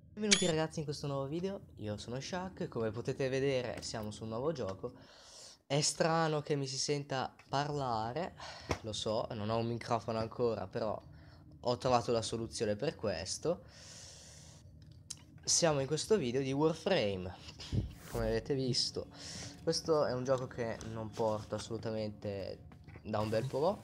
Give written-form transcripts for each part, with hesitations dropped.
Benvenuti ragazzi in questo nuovo video, io sono Shaq, come potete vedere siamo su un nuovo gioco. È strano che mi si senta parlare, lo so, non ho un microfono ancora, però ho trovato la soluzione per questo. Siamo in questo video di Warframe, come avete visto. Questo è un gioco che non porto assolutamente da un bel po'.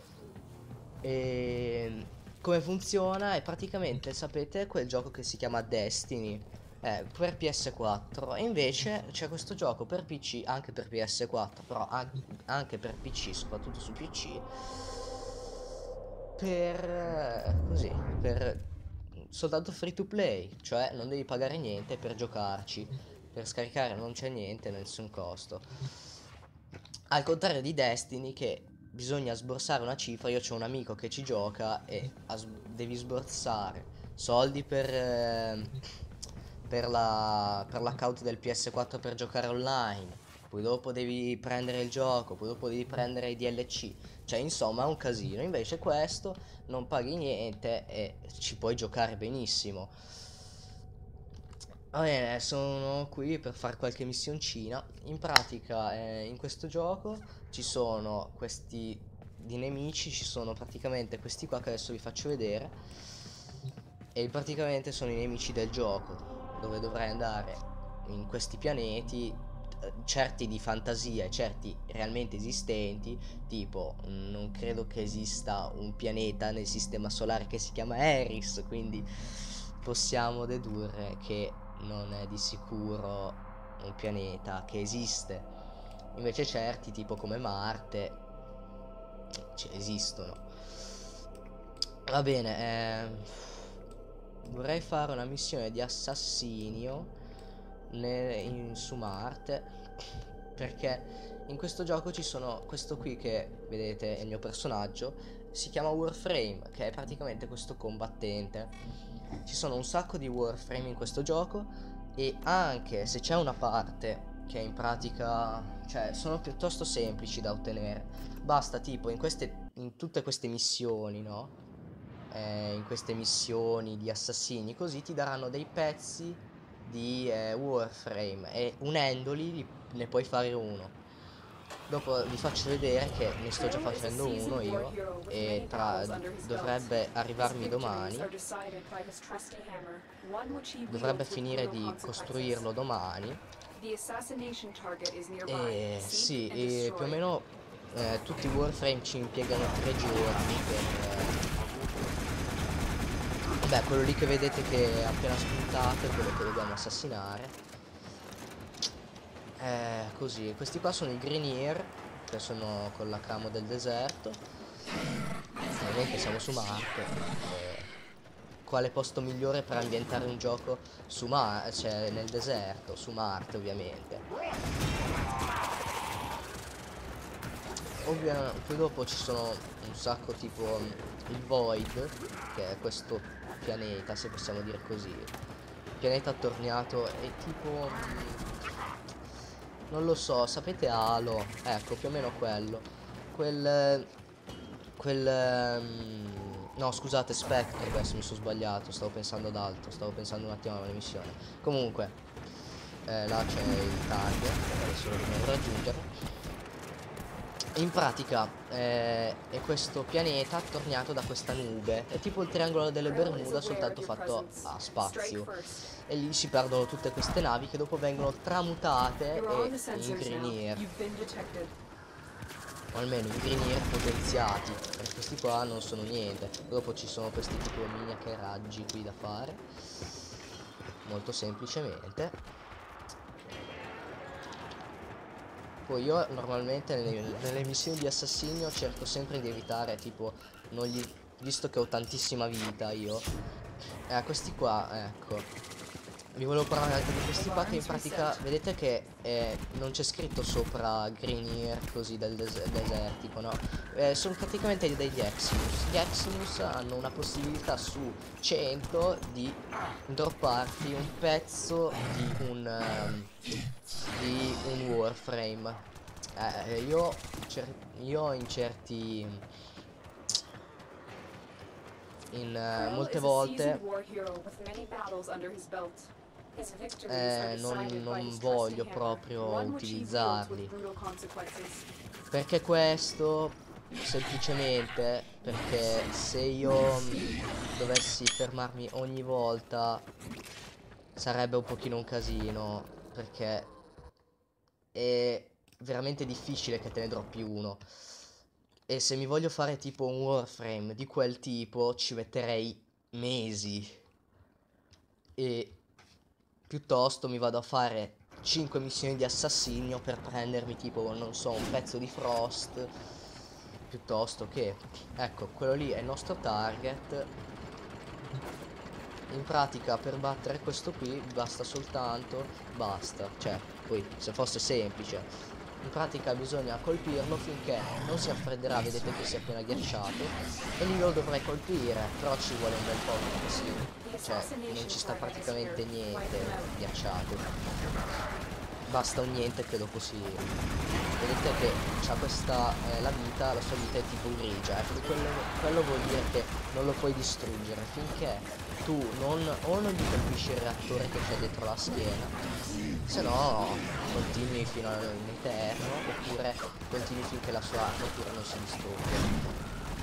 E come funziona è praticamente, sapete, quel gioco che si chiama Destiny per PS4 e invece c'è questo gioco per PC, anche per PS4, però anche per PC, soprattutto su PC, per così, per soltanto free to play, cioè non devi pagare niente per giocarci, per scaricare non c'è niente, nessun costo. Al contrario di Destiny che bisogna sborsare una cifra, io ho un amico che ci gioca e devi sborsare soldi per l'account del PS4 per giocare online, poi dopo devi prendere il gioco, poi dopo devi prendere i DLC, cioè insomma è un casino. Invece questo non paghi niente e ci puoi giocare benissimo. Va bene, sono qui per fare qualche missioncina. In pratica, in questo gioco ci sono questi di nemici, ci sono praticamente questi qua che adesso vi faccio vedere. E praticamente sono i nemici del gioco, dove dovrai andare in questi pianeti, certi di fantasia e certi realmente esistenti. Tipo, non credo che esista un pianeta nel sistema solare che si chiama Eris, quindi possiamo dedurre che non è di sicuro un pianeta che esiste. Invece certi, tipo come Marte, esistono. Va bene, vorrei fare una missione di assassinio su Marte, perché in questo gioco ci sono questo qui che vedete è il mio personaggio, si chiama Warframe, che è praticamente questo combattente. Ci sono un sacco di Warframe in questo gioco e anche se c'è una parte che in pratica, cioè, sono piuttosto semplici da ottenere. Basta tipo in tutte queste missioni, no? In queste missioni di assassini, così ti daranno dei pezzi di Warframe e unendoli ne puoi fare uno. Dopo vi faccio vedere che ne sto già facendo uno io e dovrebbe arrivarmi domani. Dovrebbe finire di costruirlo domani. E sì, e più o meno tutti i Warframe ci impiegano 3 giorni per... Beh, quello lì che vedete che è appena spuntato è quello che dobbiamo assassinare. Così, questi qua sono i Grenier, che sono con la camo del deserto. Ovviamente siamo su Marte. Quale posto migliore per ambientare un gioco su Marte, cioè nel deserto, su Marte ovviamente. Poi dopo ci sono un sacco tipo il Void, che è questo pianeta, se possiamo dire così. Pianeta attorniato è tipo... non lo so, sapete Halo? Ecco, più o meno quello. Quel... no, scusate, Spectre, adesso mi sono sbagliato, stavo pensando ad altro, stavo pensando un attimo alla missione. Comunque, là c'è il target, adesso lo dobbiamo raggiungere. In pratica è questo pianeta attorniato da questa nube, è tipo il triangolo delle Bermuda soltanto fatto a spazio. E lì si perdono tutte queste navi che dopo vengono tramutate in Grenier. O almeno in Grenier potenziati, perché questi qua non sono niente. Dopo ci sono questi tipo mini raggi qui da fare. Molto semplicemente. Poi io normalmente nelle missioni di assassinio cerco sempre di evitare tipo non gli, visto che ho tantissima vita io. Questi qua, ecco. Vi volevo parlare anche di questi qua che in pratica vedete che non c'è scritto sopra Grenier così del desertico, no? Sono praticamente degli Eximus. Gli Eximus hanno una possibilità su 100 di dropparti un pezzo di un Warframe. Io in certi molte volte non voglio proprio utilizzarli. Perché questo? Semplicemente perché se io dovessi fermarmi ogni volta sarebbe un pochino un casino, perché è veramente difficile che te ne droppi uno. E se mi voglio fare tipo un Warframe di quel tipo ci metterei mesi. E piuttosto mi vado a fare 5 missioni di assassinio per prendermi tipo, non so, un pezzo di Frost. Piuttosto che, ecco, quello lì è il nostro target. In pratica per battere questo qui basta, cioè, poi se fosse semplice, in pratica bisogna colpirlo finché non si raffredderà, vedete che si è appena ghiacciato, e lì lo dovrei colpire, però ci vuole un bel po' perché cioè, non ci sta praticamente niente ghiacciato, basta un niente che dopo si... Vedete che c'ha questa, la sua vita è tipo grigia, ecco, quello vuol dire che non lo puoi distruggere finché tu non gli colpisci il reattore che c'è dietro la schiena, se no continui fino all'eterno, oppure continui finché la sua armatura non si distrugge.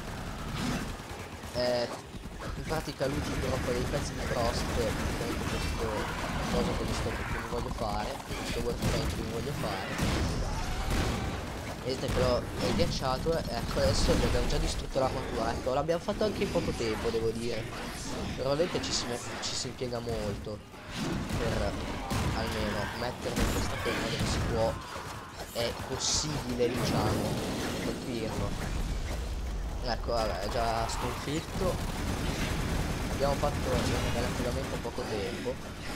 In pratica lui ti droppa dei pezzi di Frost, praticamente questo cosa che mi voglio fare, questo Warframe che mi voglio fare. Vedete che è ghiacciato, ecco adesso gli abbiamo già distrutto l'armatura, ecco l'abbiamo fatto anche in poco tempo devo dire, veramente ci si impiega molto per almeno metterlo in questa forma dove si può, è possibile diciamo colpirlo. Ecco vabbè è già sconfitto, abbiamo fatto relativamente poco tempo.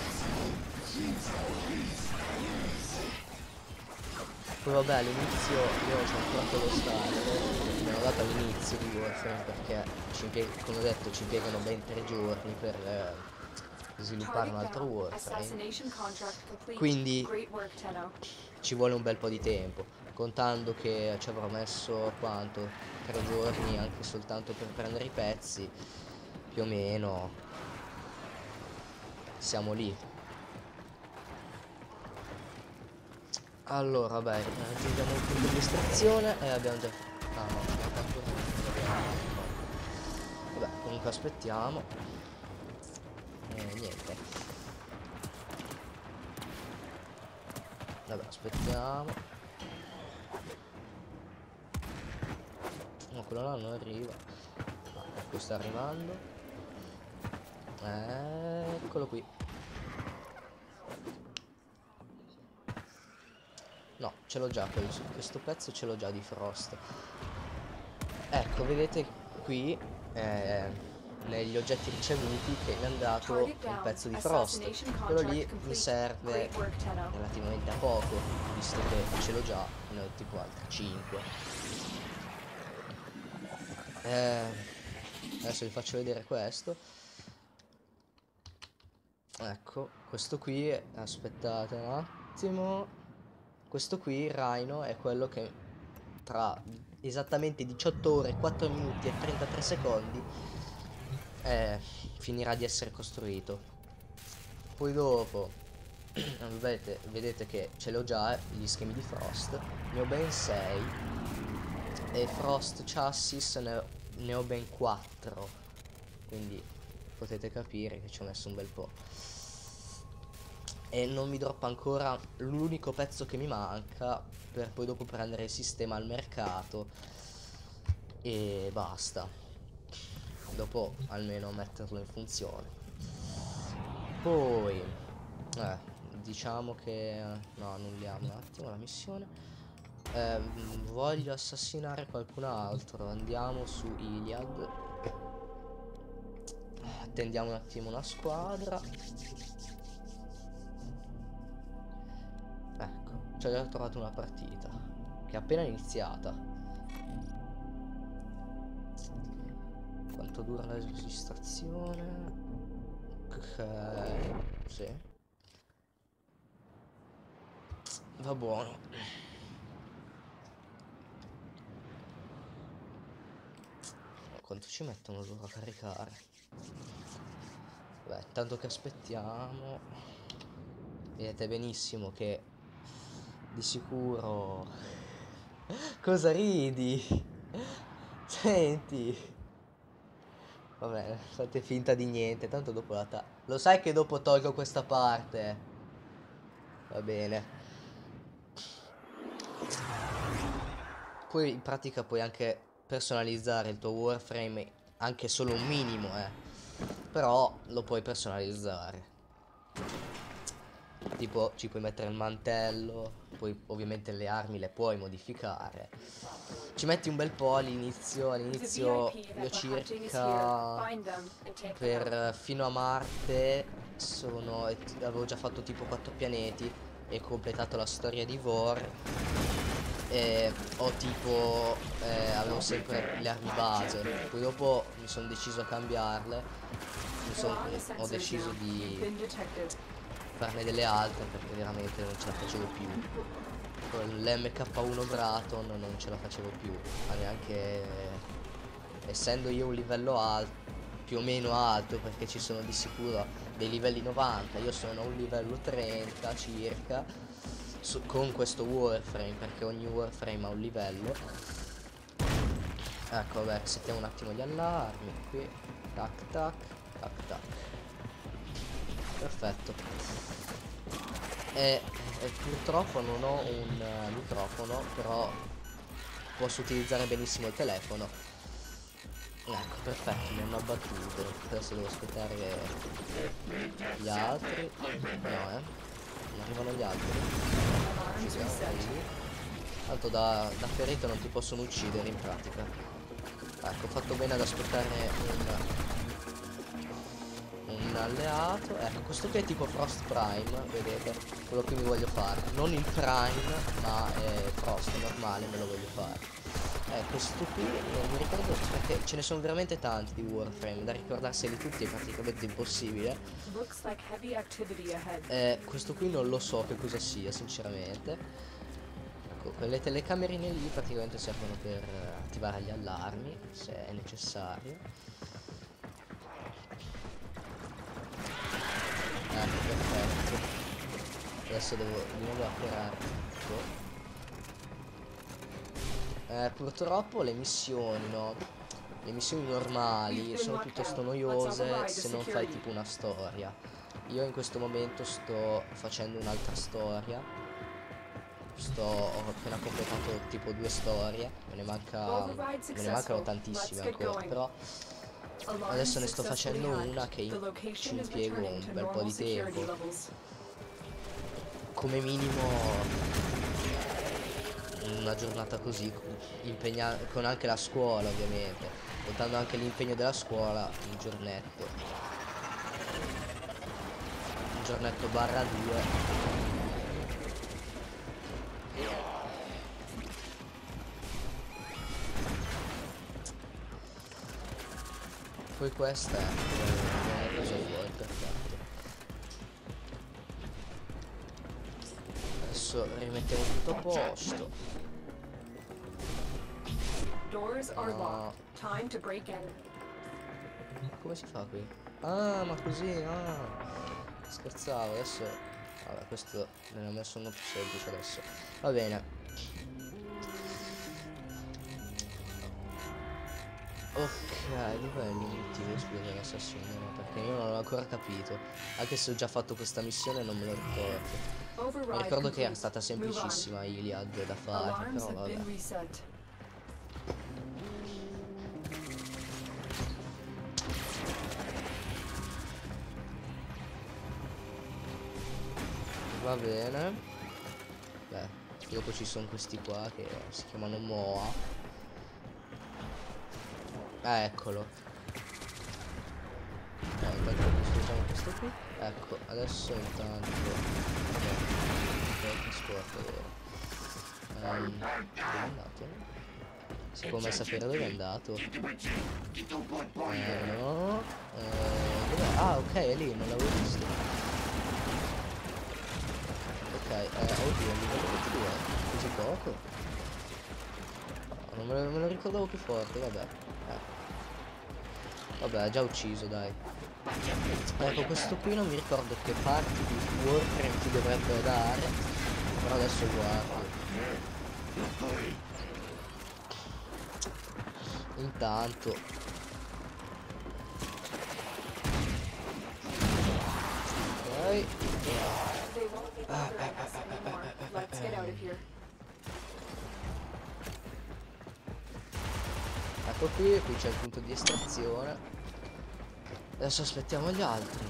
Poi vabbè all'inizio io ci ho ancora quello start, me l'ho dato all'inizio di Warframe perché come ho detto ci impiegano ben 3 giorni per sviluppare un altro Warframe, quindi ci vuole un bel po' di tempo, contando che ci avrò messo quanto? 3 giorni anche soltanto per prendere i pezzi, più o meno siamo lì. Allora, vabbè, aggiungiamo un punto di estrazione e abbiamo già... Ah no, ci manca ancora vabbè, comunque aspettiamo. Niente. Vabbè, aspettiamo. No, quello là non arriva. Ah, ecco, sta arrivando. Eccolo qui. No, ce l'ho già, questo pezzo ce l'ho già di Frost. Ecco, vedete qui negli oggetti ricevuti che mi hanno dato un pezzo di Frost. Quello lì mi serve relativamente a poco, visto che ce l'ho già, ne ho tipo altri 5. Adesso vi faccio vedere questo. Ecco, questo qui, aspettate un attimo. Questo qui, Rhino, è quello che tra esattamente 18 ore, 4 minuti e 33 secondi finirà di essere costruito. Poi dopo, vedete che ce l'ho già, gli schemi di Frost, ne ho ben 6 e Frost Chassis ne ho ben 4, quindi potete capire che ci ho messo un bel po'. E non mi droppa ancora l'unico pezzo che mi manca per poi dopo prendere il sistema al mercato e basta, dopo almeno metterlo in funzione. Poi diciamo che no, annulliamo un attimo la missione. Voglio assassinare qualcun altro, andiamo su Iliad, attendiamo un attimo una squadra. Ecco, ci ho già trovato una partita che è appena iniziata. Quanto dura la registrazione? Ok, sì, va buono. quanto ci mettono loro a caricare. Beh, tanto che aspettiamo. Vedete benissimo che di sicuro... Cosa ridi? Senti. Vabbè, fate finta di niente, tanto dopo lo sai che dopo tolgo questa parte. Va bene. Poi in pratica puoi anche personalizzare il tuo Warframe, anche solo un minimo, però lo puoi personalizzare. Tipo ci puoi mettere il mantello, poi ovviamente le armi le puoi modificare. Ci metti un bel po' all'inizio io circa fino a Marte avevo già fatto tipo 4 pianeti e completato la storia di Vor. E ho tipo avevo sempre le armi base, poi dopo mi sono deciso a cambiarle, ho deciso di farne delle altre perché veramente non ce la facevo più. Con l'MK1 Braton non ce la facevo più, ma neanche essendo io un livello alto, più o meno alto, perché ci sono di sicuro dei livelli 90, io sono a un livello 30 circa con questo Warframe, perché ogni Warframe ha un livello. Ecco, vabbè, settiamo un attimo gli allarmi qui, tac tac tac tac, perfetto. E purtroppo non ho un microfono, però posso utilizzare benissimo il telefono. Ecco, perfetto, mi hanno abbattuto. Adesso devo aspettare gli altri. No, non arrivano gli altri. Tanto da ferito non ti possono uccidere in pratica. Ecco, ho fatto bene ad aspettare un alleato. Ecco, questo qui è tipo Frost Prime, vedete? Quello che mi voglio fare. Non il Prime, ma Frost normale me lo voglio fare. Questo qui non mi ricordo, perché ce ne sono veramente tanti di Warframe, da ricordarseli tutti è praticamente impossibile. Questo qui non lo so che cosa sia, sinceramente. Ecco, quelle telecamerine lì praticamente servono per attivare gli allarmi, se è necessario. Ecco, perfetto. Adesso devo di nuovo atterrare tutto. Purtroppo le missioni, no? Le missioni normali sono piuttosto noiose se non fai tipo una storia. Io in questo momento sto facendo un'altra storia. Ho appena completato tipo 2 storie. Me ne mancano tantissime ancora, però adesso ne sto facendo una che ci impiego un bel po' di tempo. Come minimo una giornata così, con anche la scuola ovviamente, contando anche l'impegno della scuola, un giornetto barra 2. Poi questa è cosa vuoi, perfetto. Adesso rimettiamo tutto a posto. No. Come si fa qui? Ah, ma così, scherzavo, adesso... Vabbè, questo me l'ho messo uno più semplice adesso. Va bene. Ok, dov'è l'obiettivo? Scusa, l'assassino, no, perché io non l'ho ancora capito. Anche se ho già fatto questa missione non me lo ricordo. Mi ricordo che era stata semplicissima Iliad da fare, però vabbè. Va bene. Beh, dopo ci sono questi qua che si chiamano Moa. Eccolo. Intanto distruggiamo questo qui. Ecco, adesso intanto trasporto, vero? Dove è andato? Si può mai sapere dove è andato? No. Ah, ok, è lì, non l'avevo visto. Ok, oddio, mi vedo 22, così poco? Non me lo ricordavo più forte, vabbè. Vabbè, ha già ucciso, dai. Ecco, questo qui non mi ricordo che parti di Warframe ti dovrebbe dare, però adesso guardo. Intanto ok. Ecco qui c'è il punto di estrazione. Adesso aspettiamo gli altri.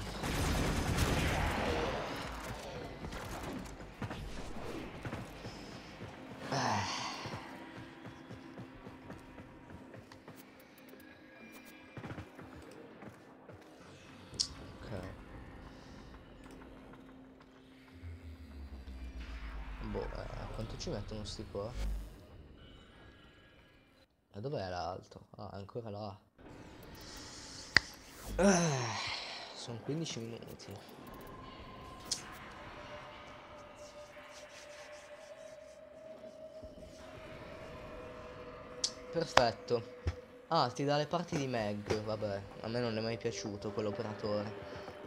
Boh, quanto ci mettono sti qua? E dov'è l'altro? Ah, è ancora là. Sono 15 minuti. Perfetto. Ah, ti dà le parti di Meg. Vabbè, a me non è mai piaciuto quell'operatore.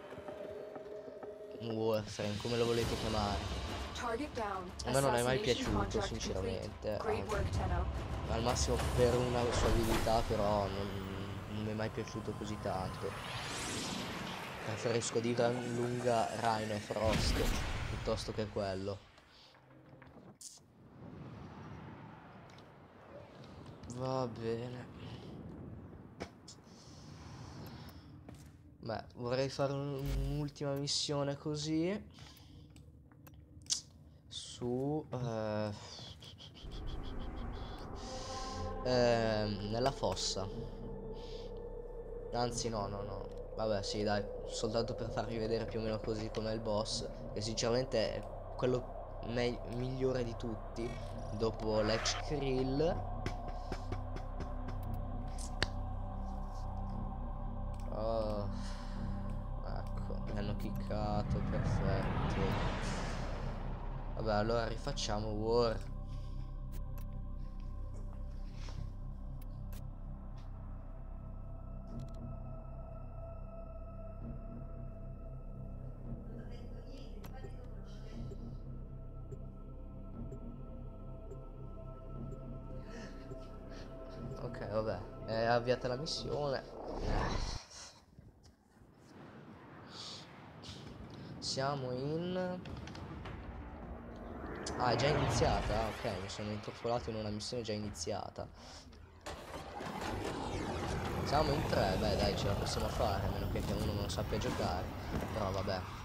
Warframe, come lo volete chiamare. A me non è mai piaciuto, sinceramente. Al massimo per una sua abilità, però non mi è mai piaciuto così tanto. Preferisco di gran lunga Rhino e Frost piuttosto che quello. Va bene. Beh, vorrei fare un'ultima missione così. Su nella fossa. Anzi no. Vabbè, sì, dai, soltanto per farvi vedere più o meno così com'è il boss, che sinceramente è quello migliore di tutti dopo l'ex Krill. Oh, ecco, mi hanno kickato, perfetto. Vabbè, allora rifacciamo War. Ok, vabbè, è avviata la missione. Siamo in... Ah, è già iniziata? Ok, mi sono intrappolato in una missione già iniziata. Siamo in 3, beh dai, ce la possiamo fare, a meno che uno non sappia giocare. Però vabbè.